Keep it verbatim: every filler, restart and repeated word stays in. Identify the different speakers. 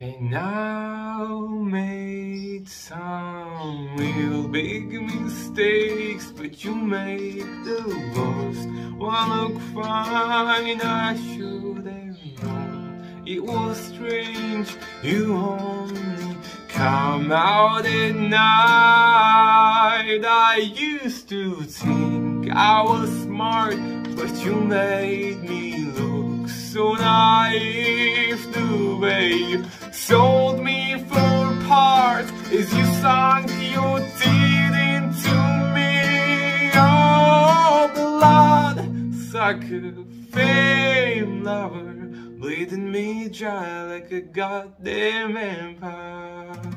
Speaker 1: And now made some real big mistakes, but you make the worst one look fine. I should have known it was strange. You only come out at night. I used to think I was smart, but you made me look so naive. The way you sold me for parts as you sunk your teeth into me. Oh, blood sucker, fame lover, bleeding me dry like a goddamn vampire.